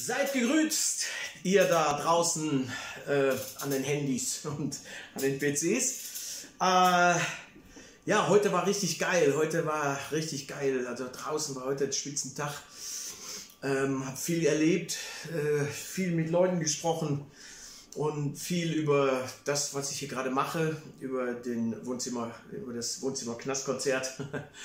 Seid gegrüßt, ihr da draußen an den Handys und an den PCs. Ja, heute war richtig geil. Also draußen war heute ein Spitzentag. Hab viel erlebt, viel mit Leuten gesprochen und viel über das, was ich hier gerade mache, über das Wohnzimmer-Knast-Konzert.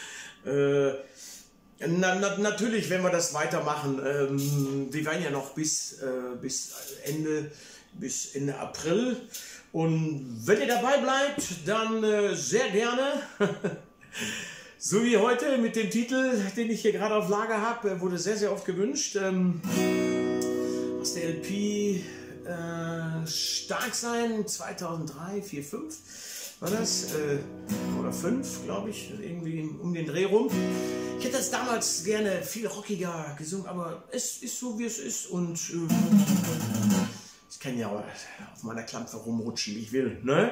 Natürlich, wenn wir das weitermachen, wir werden ja noch bis Ende April, und wenn ihr dabei bleibt, dann sehr gerne. So wie heute mit dem Titel, den ich hier gerade auf Lager habe, wurde sehr, sehr oft gewünscht. Aus der LP Stark sein, 2003, 4, 5 war das, oder 5, glaube ich, irgendwie um den Dreh rum. Ich hätte das damals gerne viel rockiger gesungen, aber es ist so, wie es ist, und ich kann ja auf meiner Klampfe rumrutschen, wie ich will, ne?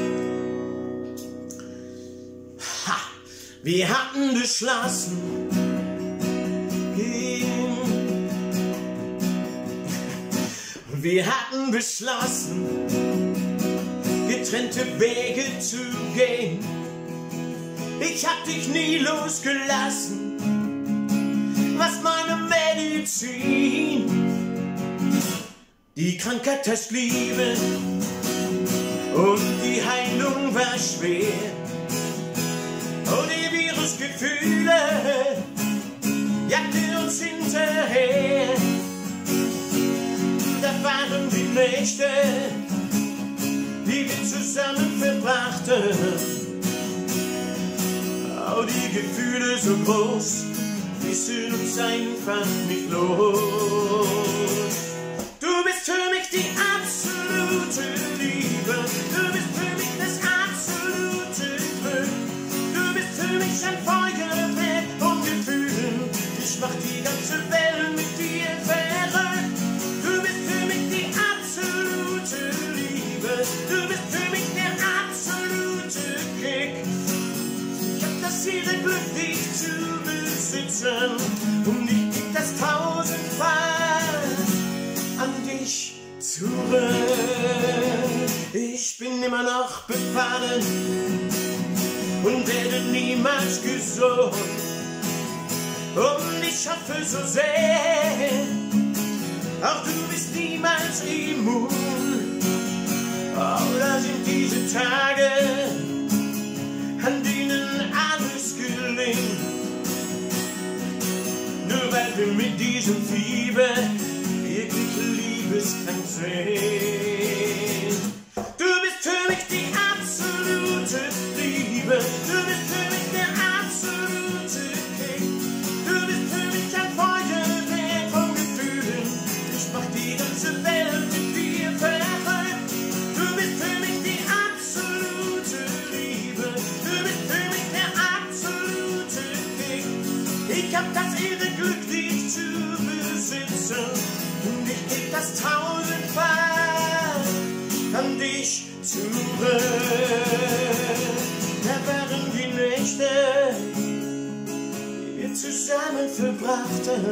Ha! Wir hatten beschlossen, getrennte Wege zu gehen. Ich hab dich nie losgelassen, was meine Medizin. Die Krankheit heißt Liebe und die Heilung war schwer. Und die Virusgefühle jagten uns hinterher. Da waren die Nächte, die wir zusammen verbrachten. Oh, die Gefühle so groß, ließen uns einfach nicht los. Du bist für mich die absolute Liebe, du bist für mich das absolute Glück. Du bist für mich ein Feuerwerk von Gefühlen, ich mach die ganze Welt mit dir verrückt. Du bist für mich die absolute Liebe, du bist für mich der absolute Kick. Ich hab das ihre Glück, dich zu besitzen, und ich geb das tausendfach an dich zurück. Ich bin immer noch befangen und werde niemals gesund, und ich hoffe so sehr, auch du bist niemals immun. Oh, da sind diese Tage, an denen alles gelingt, nur weil wir mit diesem Fieber wirklich liebeskrank sind. Du bist für mich die absolute Liebe, du bist für mich der absolute Kick. Du bist für mich ein Feuerwerk von Gefühlen, ich mach die ganze Welt mit dir verrückt. Du bist für mich die absolute Liebe, du bist für mich der absolute Kick. Ich hab das irre Glück, dich zu besitzen, und ich geb das tausendfach an dich zurück. Da waren die Nächte, die wir zusammen verbrachten.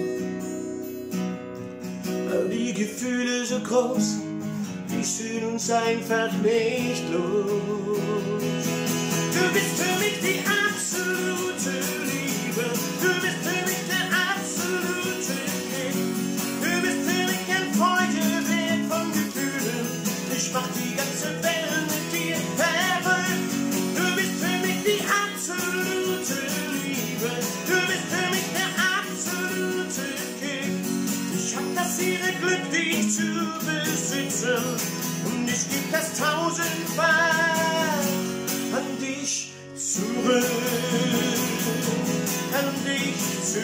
Die Gefühle so groß, ließen uns einfach nicht los. Du bist für mich die absolute Liebe, du bist für mich der absolute Kick. Du bist für mich ein Feuerwerk von Gefühlen, ich mach die ganze Welt mit dir verrückt. Du bist für mich die absolute Liebe, du bist für mich der absolute Kick. Ich hab das ihre Glück, dich zu besitzen, und ich geb das tausendfach an dich zurück, an dich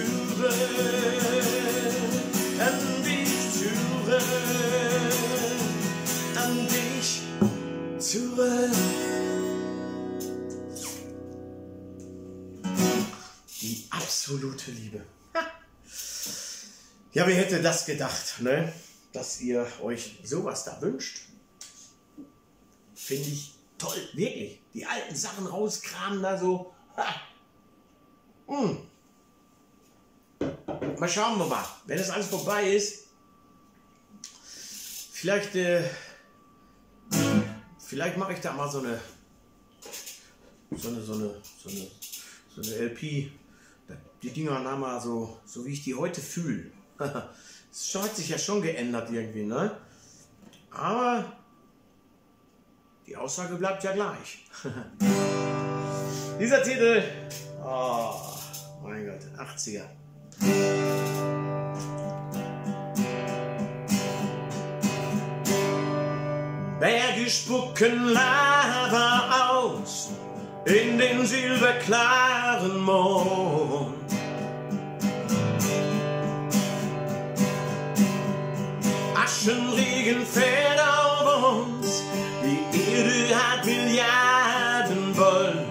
zurück, an dich zurück, an dich zurück. Die absolute Liebe. Ja, wer hätte das gedacht, ne? Dass ihr euch sowas da wünscht? Finde ich toll, wirklich. Die alten Sachen rauskramen da so. Mal schauen wir mal, wenn das alles vorbei ist, Vielleicht mache ich da mal so eine LP. Die Dinger haben mal so wie ich die heute fühle. Es hat sich ja schon geändert irgendwie, ne? Aber die Aussage bleibt ja gleich. Dieser Titel, oh mein Gott, 80er. Berge spucken Lava aus in den silberklaren Mond. Aschenregen fällt auf uns, die Erde hat Milliarden Volt.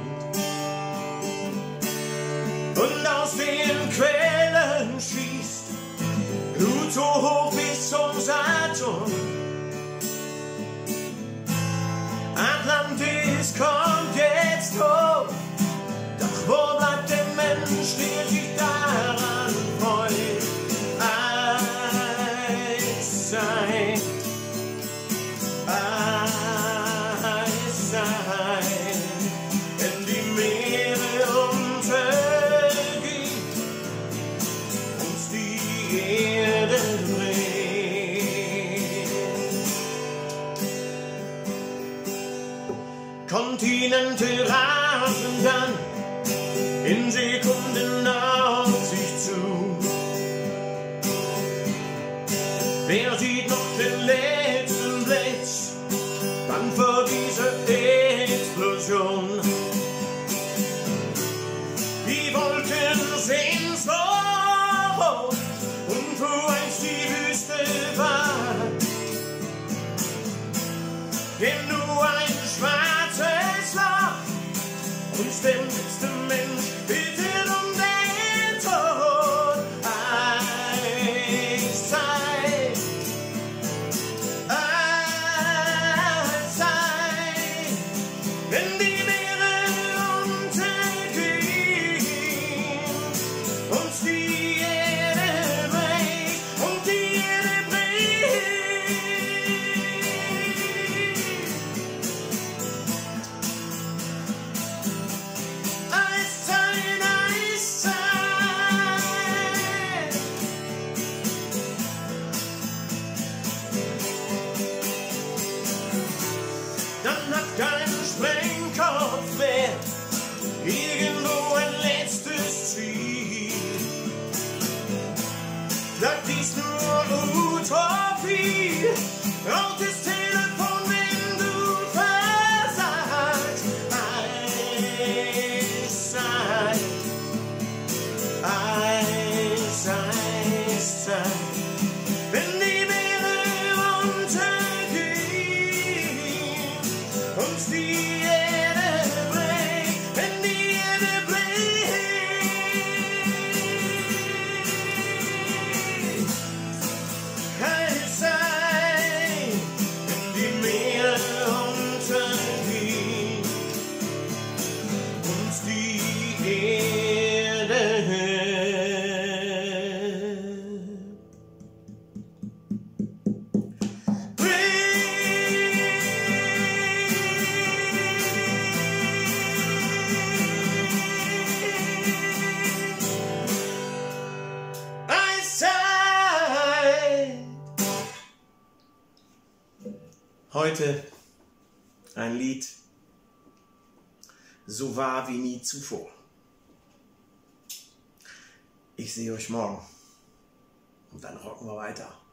Und aus den Quellen schießt Glut so hoch bis zum Saturn. Atlantis kommt jetzt hoch, doch wo bleibt der Mensch, der sich daran freut? Eiszeit, Eiszeit, wenn die Meere untergehen, uns die Erde dreht. Kontinente rasen dann in Sekunden auf sich zu. Wer sieht noch den letzten Blitz dann vor dieser Explosion? Die Wolken sind so hoch und wo einst die Wüste war, denn nur ein schwarzes Loch und der letzte Mensch bittet um den Tod. Eiszeit, Eiszeit, wenn die Meere untergehen, uns die Erde bricht und die Erde Eiszeit, Eiszeit. Dann hat kein Sprengkopf mehr irgendwo ein letztes Ziel. Bleibt dies nur Utopie, rotes Telefon, wenn du versagst. Eiszeit, Eiszeit, wenn die Meere untergehen, uns die Erde bricht, wenn die Erde bricht. Eiszeit, wenn die Meere untergehen, uns die Erde Eiszeit. Heute ein Lied so wahr wie nie zuvor. Ich sehe euch morgen und dann rocken wir weiter.